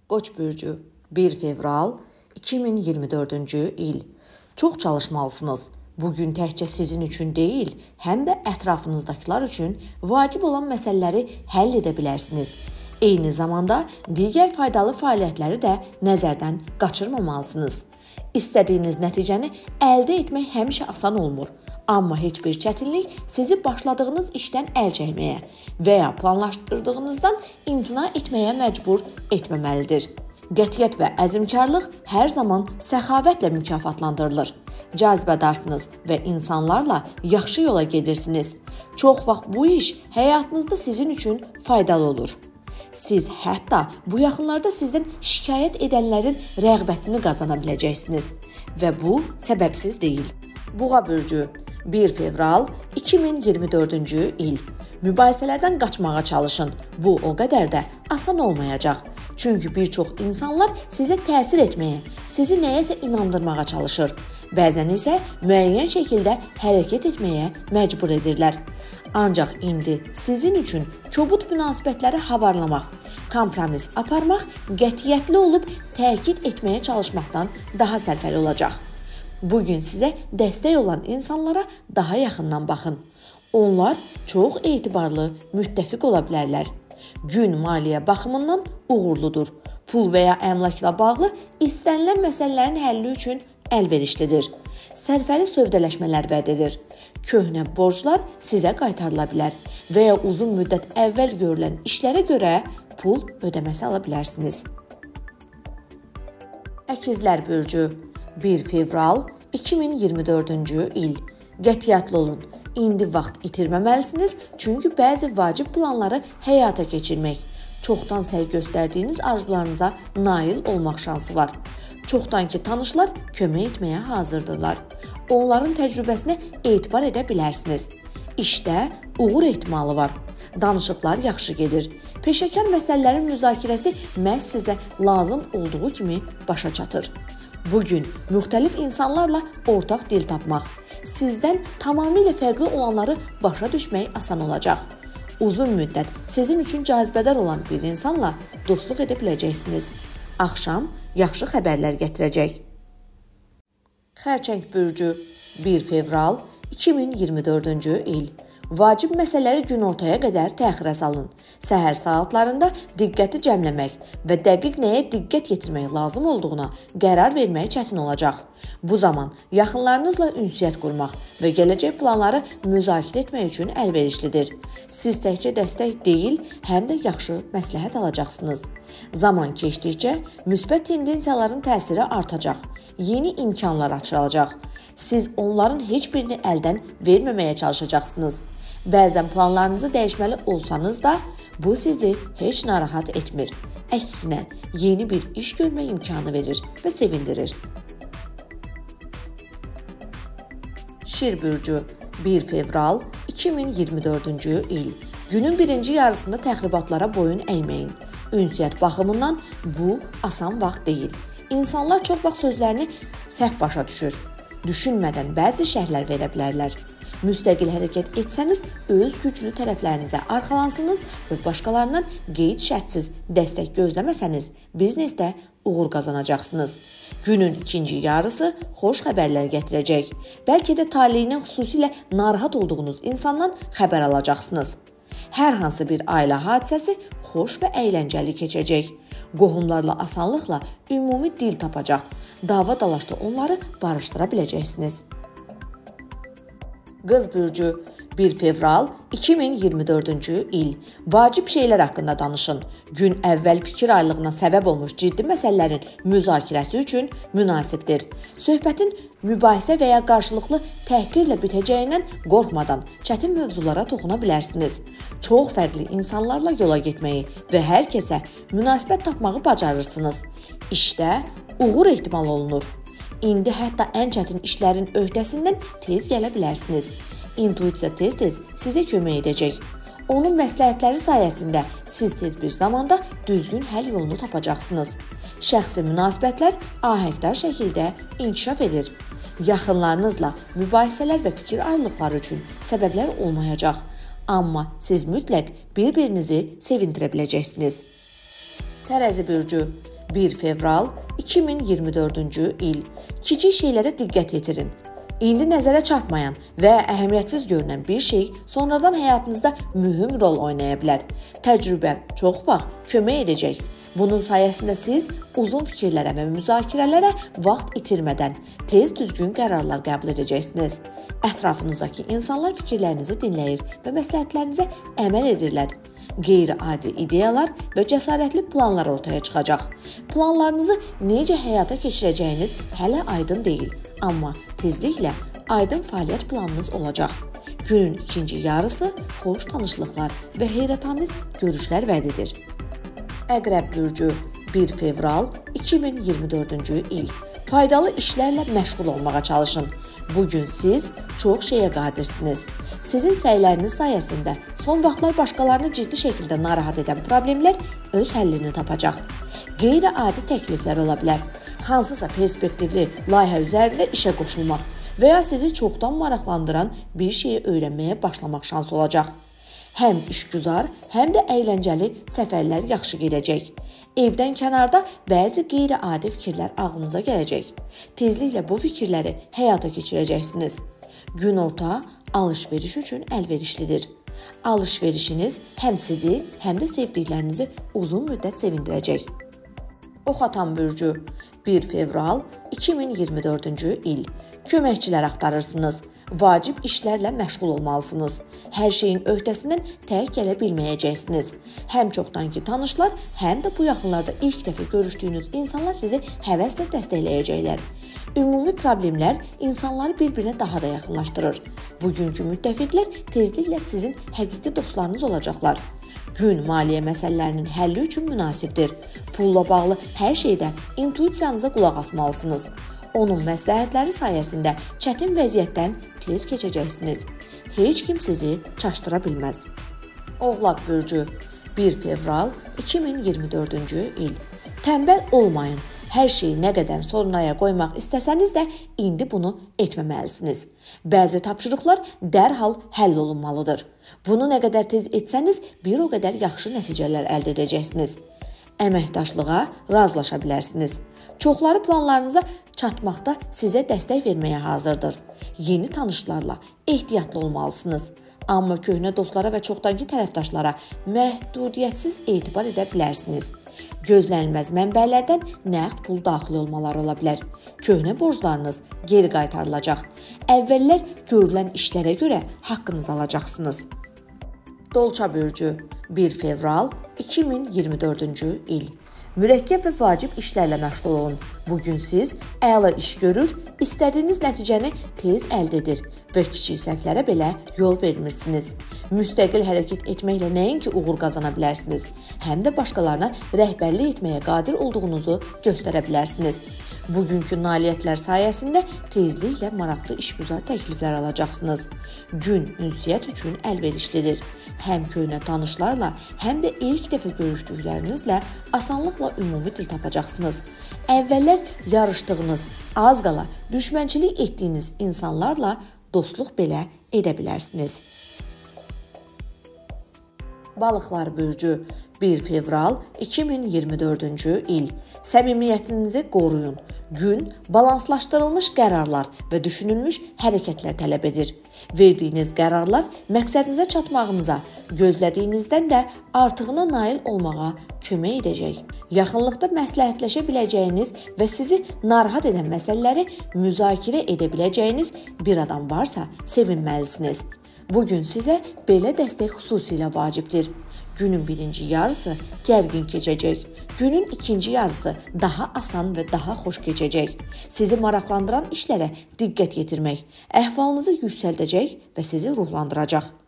Qoç bürcü 1 fevral 2024-cü il. Çox çalışmalısınız. Bugün təkcə sizin üçün deyil, həm də ətrafınızdakılar üçün vacib olan məsələləri həll edə bilərsiniz. Eyni zamanda digər faydalı fəaliyyətləri də nəzərdən qaçırmamalısınız. İstədiyiniz nəticəni əldə etmək həmişə asan olmur. Amma heç bir çətinlik sizi başladığınız işdən əl çəkməyə və ya planlaşdırdığınızdan imtina etməyə məcbur etməməlidir. Qətiyyət və əzmkarlıq hər zaman səxavətlə mükafatlandırılır. Cazibədarsınız və insanlarla yaxşı yola gedirsiniz. Çox vaxt bu iş həyatınızda sizin üçün faydalı olur. Siz hətta bu yaxınlarda sizdən şikayət edənlərin rəğbətini qazana biləcəksiniz və bu səbəbsiz deyil. Boğa bürcü 1 fevral 2024-cü il. Mübahisələrdən qaçmağa çalışın. Bu o qədər də asan olmayacaq. Çünki bir çox insanlar sizə təsir etməyə, sizi nəyəsə inandırmağa çalışır. Bəzən isə müəyyən şəkildə hərəkət etməyə məcbur edirlər. Ancaq indi sizin üçün kobud münasibətləri havarlamaq, kompromis aparmaq, qətiyyətli olub təkid etməyə çalışmaqdan daha sərfəli olacaq. Bugün sizə dəstək olan insanlara daha yaxından baxın. Onlar çox etibarlı müttəfiq ola bilərlər. Gün maliyyə baxımından uğurludur. Pul və ya əmlakla bağlı istənilən məsələlərin həlli üçün əlverişlidir. Sərfəli sövdələşmələr vəd edir. Köhnə borclar sizə qaytarıla bilər və ya uzun müddət əvvəl görülən işlərə görə pul ödəməsi ala bilərsiniz. Əkizlər bürcü 1 fevral 2024-cü il. Qətiyyətli olun. İndi vaxt itirməməlisiniz, çünki bəzi vacib planları həyata keçirmək, çoxdan səy göstərdiyiniz arzularınıza nail olmaq şansı var. Çoxdankı tanışlar kömək etməyə hazırdırlar. Onların təcrübəsinə etibar edə bilərsiniz. İşdə uğur ehtimalı var. Danışıqlar yaxşı gedir. Peşəkar məsələlərin müzakirəsi məhz sizə lazım olduğu kimi başa çatır. Bugün müxtəlif insanlarla ortaq dil tapmaq, sizdən tamamilə fərqli olanları başa düşmək asan olacaq. Uzun müddət sizin üçün cazibədar olan bir insanla dostluq edə biləcəksiniz. Axşam yaxşı xəbərlər gətirəcək. Xərçəng bürcü 1 fevral 2024-cü il. Vacib məsələləri günortaya qədər təxirə salın. Səhər saatlarında diqqəti cəmləmək və dəqiq nəyə diqqət yetirmək lazım olduğuna qərar vermək çətin olacaq. Bu zaman yaxınlarınızla ünsiyyət qurmaq və gələcək planları müzakirə etmək üçün əlverişlidir. Siz təkcə dəstək deyil, həm də yaxşı məsləhət alacaqsınız. Zaman keçdikcə müsbət tendensiyaların təsiri artacaq. Yeni imkanlar açılacaq. Siz onların heç birini əldən verməməyə çalışacaqsınız. Bəzən planlarınızı dəyişməli olsanız da, bu sizi heç narahat etmir. Əksinə, yeni bir iş görmə imkanı verir və sevindirir. Şir bürcü 1 fevral 2024-cü il. Günün birinci yarısında təxribatlara boyun əyməyin. Ünsiyyət baxımından bu asan vaxt deyil. İnsanlar çox vaxt sözlərini səhv başa düşür. Düşünmədən bəzi şərhlər verə bilərlər. Müstəqil hərəkət etsəniz, öz güclü tərəflərinizə arxalansınız və başqalarından qeyd-şərtsiz dəstək gözləməsəniz, biznesdə uğur qazanacaqsınız. Günün ikinci yarısı xoş xəbərlər gətirəcək. Bəlkə də taleyindən xüsusilə narahat olduğunuz insandan xəbər alacaqsınız. Hər hansı bir ailə hadisəsi xoş və əyləncəli keçəcək. Qohumlarla asanlıqla ümumi dil tapacaq. Dava dalaşda onları barışdıra biləcəksiniz. Qız bürcü 1 fevral 2024-cü il. Vacib şeylər haqqında danışın. Gün əvvəl fikir ayrılığına səbəb olmuş ciddi məsələlərin müzakirəsi üçün münasibdir. Söhbətin mübahisə və ya qarşılıqlı təhqirlə bitəcəyindən qorxmadan çətin mövzulara toxuna bilərsiniz. Çox fərqli insanlarla yola getməyi və hər kəsə münasibət tapmağı bacarırsınız. İşdə uğur ehtimal olunur. İndi hətta ən çətin işlərin öhdəsindən tez gələ bilərsiniz. İntuisiya tez-tez sizə kömək edəcək. Onun məsləhətləri sayəsində siz tez bir zamanda düzgün həll yolunu tapacaqsınız. Şəxsi münasibətlər ahəngdar şəkildə inkişaf edir. Yaxınlarınızla mübahisələr və fikir ayrılıqları üçün səbəblər olmayacaq. Amma siz mütləq bir-birinizi sevindirə biləcəksiniz. Tərəzi bürcü 1 fevral 2024-cü il. Kiçik şeylərə diqqət yetirin. İndi nəzərə çarpmayan və əhəmiyyətsiz görünən bir şey sonradan həyatınızda mühüm rol oynaya bilər. Təcrübə çox vaxt kömək edəcək. Bunun sayəsində siz uzun fikirlərə və müzakirələrə vaxt itirmədən tez düzgün qərarlar qəbul edəcəksiniz. Ətrafınızdakı insanlar fikirlərinizi dinləyir və məsləhətlərinizə əməl edirlər. Qeyri-adi ideyalar və cəsarətli planlar ortaya çıxacaq. Planlarınızı necə həyata keçirəcəyiniz hələ aydın deyil, amma tezliklə aydın fəaliyyət planınız olacaq. Günün ikinci yarısı xoş tanışlıqlar və heyrətamiz görüşlər vəd edir. Əqrəb bürcü 1 fevral 2024-cü il. Faydalı işlərlə məşğul olmağa çalışın. Bugün siz çox şeyə qadirsiniz. Sizin səyləriniz sayəsində son vaxtlar başqalarını ciddi şəkildə narahat edən problemlər öz həllini tapacaq. Qeyri-adi təkliflər ola bilər. Hansısa perspektivli layihə üzərində işə qoşulmaq və ya sizi çoxdan maraqlandıran bir şeyi öyrənməyə başlamaq şansı olacaq. Həm işgüzar, həm də əyləncəli səfərlər yaxşı gedəcək. Evdən kənarda bəzi qeyri-adi fikirlər ağlınıza gələcək. Tezliklə bu fikirləri həyata keçirəcəksiniz. Günorta alış-veriş üçün əlverişlidir. Alış-verişiniz həm sizi, həm də sevdiklərinizi uzun müddət sevindirəcək. Ox atan bürcü 1 fevral 2024-cü il. Köməkçilər axtarırsınız. Vacib işlərlə məşğul olmalısınız. Hər şeyin öhdəsindən tək gələ bilməyəcəksiniz. Həm çoxdankı tanışlar, həm də bu yaxınlarda ilk dəfə görüşdüyünüz insanlar sizi həvəslə dəstəkləyəcəklər. Ümumi problemlər insanları bir-birinə daha da yaxınlaşdırır. Bugünkü müttəfiqlər tezliklə sizin həqiqi dostlarınız olacaqlar. Gün maliyyə məsələlərinin həlli üçün münasibdir. Pulla bağlı hər şeydə intuisiyanıza qulaq asmalısınız. Onun məsləhətləri sayəsində çətin vəziyyətdən tez keçəcəksiniz. Heç kim sizi çaşdıra bilməz. Oğlaq bürcü 1 fevral 2024-cü il. Tənbəl olmayın. Hər şeyi nə qədər sonraya qoymaq istəsəniz də indi bunu etməməlisiniz. Bəzi tapşırıqlar dərhal həll olunmalıdır. Bunu nə qədər tez etsəniz, bir o qədər yaxşı nəticələr əldə edəcəksiniz. Əməkdaşlığa razılaşa bilərsiniz. Çoxları planlarınıza çatmaqda sizə dəstək verməyə hazırdır. Yeni tanışlarla ehtiyatlı olmalısınız. Amma köhnə dostlara və çoxdankı tərəfdaşlara məhdudiyyətsiz etibar edə bilərsiniz. Gözlənilməz mənbələrdən nəqd pul daxil olmaları ola bilər. Köhnə borclarınız geri qaytarılacaq. Əvvəllər görülən işlərə görə haqqınızı alacaqsınız. Dolça bürcü 1 fevral 2024-cü il. Mürəkkəb və vacib işlərlə məşğul olun. Bugün siz əla iş görür, istədiyiniz nəticəni tez əldə edir və kiçik səhvlərə belə yol vermirsiniz. Müstəqil hərəkət etməklə nəinki uğur qazana bilərsiniz, həm də başqalarına rəhbərlik etməyə qadir olduğunuzu göstərə bilərsiniz. Bugünkü nailiyyətlər sayəsində tezliklə maraqlı işgüzar təkliflər alacaqsınız. Gün ünsiyyət üçün əlverişlidir. Həm köhnə tanışlarla, həm də ilk dəfə görüşdüklərinizlə asanlıqla ümumi dil tapacaqsınız. Əvvəllər yarışdığınız, az qala düşmənçilik etdiyiniz insanlarla dostluq belə edə bilərsiniz. Balıqlar bürcü 1 fevral 2024-cü il. Səmimiyyətinizi qoruyun. Gün balanslaşdırılmış qərarlar və düşünülmüş hərəkətlər tələb edir. Verdiyiniz qərarlar məqsədinizə çatmağınıza, gözlədiyinizdən də artığına nail olmağa kömək edəcək. Yaxınlıqda məsləhətləşə biləcəyiniz və sizi narahat edən məsələləri müzakirə edə biləcəyiniz bir adam varsa sevinməlisiniz. Bugün sizə belə dəstək xüsusilə vacibdir. Günün birinci yarısı gərgin keçəcək. Günün ikinci yarısı daha asan və daha xoş keçəcək. Sizi maraqlandıran işlərə diqqət yetirmək əhvalınızı yüksəldəcək və sizi ruhlandıracaq.